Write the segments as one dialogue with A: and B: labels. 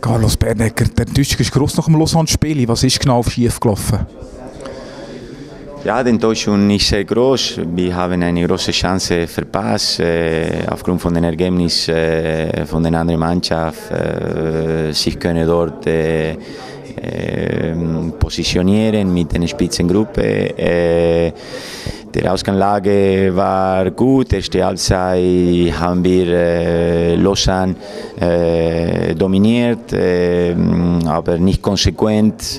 A: Carlos Bernecker, der Enttäuschung ist gross nach dem Lausanne-Spiel. Was ist genau schief gelaufen?
B: Ja, die Enttäuschung ist sehr groß. Wir haben eine große Chance verpasst, aufgrund von den Ergebnissen von der anderen Mannschaft. Sie können dort positionieren mit einer Spitzengruppe. Die Ausgangslage war gut. Erste Halbzeit haben wir Lausanne dominiert, aber nicht konsequent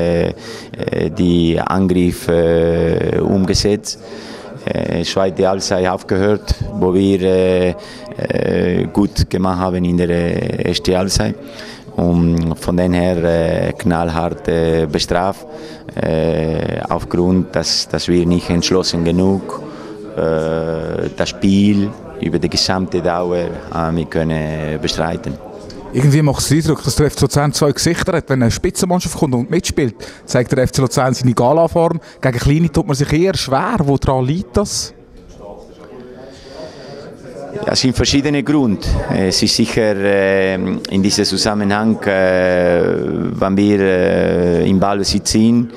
B: die Angriffe umgesetzt. Zweite Halbzeit aufgehört, wo wir gut gemacht haben in der ersten Halbzeit. Und von den her knallhart bestraft, aufgrund, dass wir nicht entschlossen genug das Spiel über die gesamte Dauer wir können bestreiten.
A: Irgendwie macht es den Eindruck, dass der FC Luzern zwei Gesichter hat. Wenn eine Spitzenmannschaft kommt und mitspielt, zeigt der FC Luzern seine Gala-Form. Gegen Kleine tut man sich eher schwer. Woran liegt das?
B: Ja, es sind verschiedene Gründe. Es ist sicher in diesem Zusammenhang, wenn wir im Ballbesitz sind,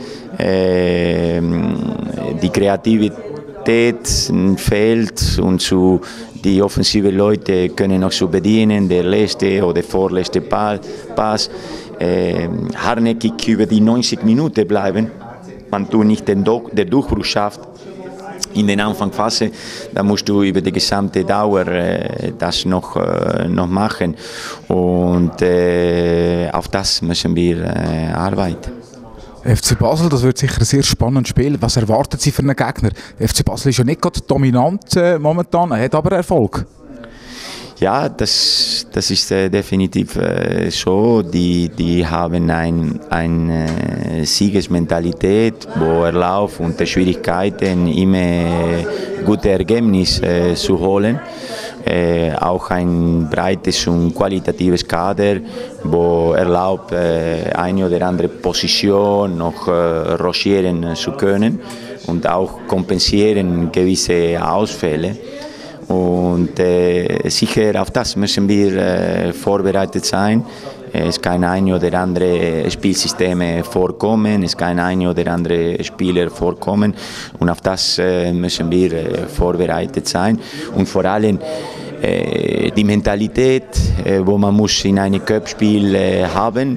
B: die Kreativität fehlt und die offensiven Leute können noch so bedienen, der letzte oder vorletzte Pass, hartnäckig über die 90 Minuten bleiben, wenn du nicht den Durchbruch schaffst. In der Anfangsphase, da musst du über die gesamte Dauer das noch machen und auf das müssen wir arbeiten.
A: FC Basel, das wird sicher ein sehr spannendes Spiel. Was erwarten Sie für einen Gegner? Der FC Basel ist ja nicht gerade dominant momentan, er hat aber Erfolg.
B: Ja, das ist definitiv so. Die haben eine Siegesmentalität, wo erlaubt unter Schwierigkeiten immer gute Ergebnisse zu holen. Auch ein breites und qualitatives Kader, wo erlaubt eine oder andere Position noch rochieren zu können und auch kompensieren gewisse Ausfälle. Und sicher auf das müssen wir vorbereitet sein. Es kann ein oder andere Spielsysteme vorkommen, es kann ein oder andere Spieler vorkommen und auf das müssen wir vorbereitet sein. Und vor allem die Mentalität, wo man muss in einem Cup-Spiel haben,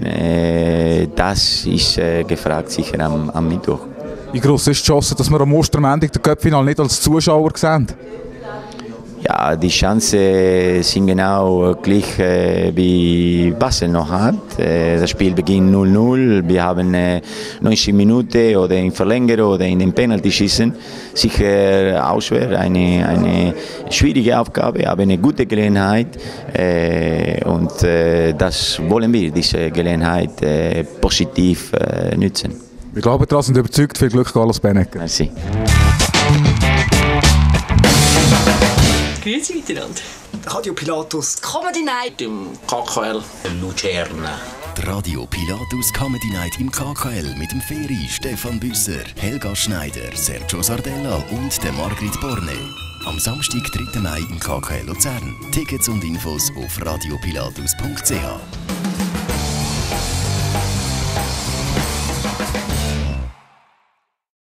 B: das ist gefragt sicher am Mittwoch.
A: Wie groß ist die Chance, dass wir am Ostermontag den Cup-Final nicht als Zuschauer sehen?
B: Ja, die Chancen sind genau gleich wie Basel noch hat. Das Spiel beginnt 0-0. Wir haben 90 Minuten oder in Verlängerung oder in den Penaltyschießen. Sicher auswärts eine schwierige Aufgabe, aber eine gute Gelegenheit. Und das wollen wir, diese Gelegenheit positiv nutzen.
A: Wir glauben daran, sind überzeugt. Viel Glück, Carlos Bernecker.
B: Merci.
C: Grüezi miteinander.
D: Radio Pilatus
C: Comedy Night im KKL Luzern.
E: Die Radio Pilatus Comedy Night im KKL mit dem Feri, Stefan Büsser, Helga Schneider, Sergio Sardella und der Margrit Borne. Am Samstag, 3. Mai im KKL Luzern. Tickets und Infos auf radiopilatus.ch.